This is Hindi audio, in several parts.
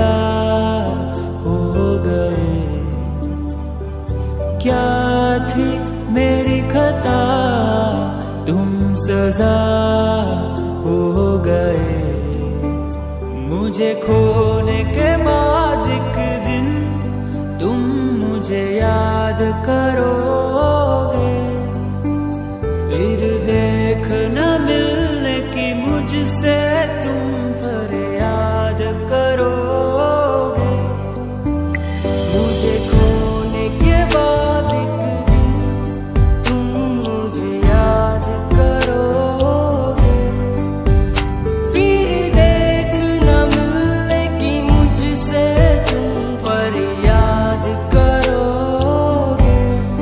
जुदा हो गए। क्या थी मेरी खता, तुम सजा हो गए। मुझे खोने के बाद एक दिन तुम मुझे याद करोगे, फिर देख न मिलने की मुझसे तुम फरियाद करोगे। मुझे खोने के बाद एक दिन तुम मुझे याद करोगे, फिर देख न मिलने की मुझसे तुम फरियाद करोगे।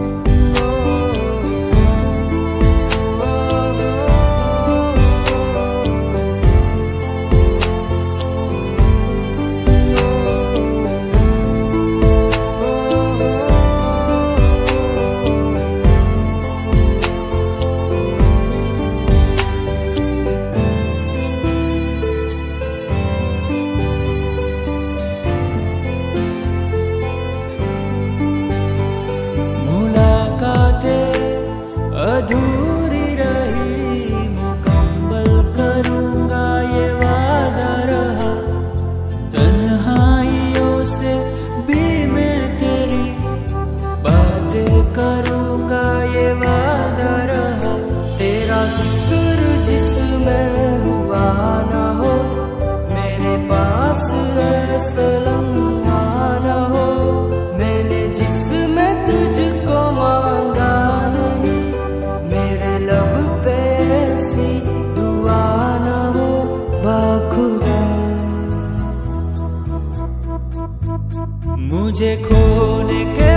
अधूरी रही मुकम्मल करूँगा ये वादा रहा। तन्हाइयों से भी मैं तेरी बातें करूँगा ये वादा रहा। तेरा जिक्र जिसमें हुआ ना हो, मेरे पास ऐसा लम्हा ना हो। मैंने जिसमें तुझको मांगा नहीं, मेरे लब पे ऐसी दुआ ना हो बाखुदा। मुझे खोने के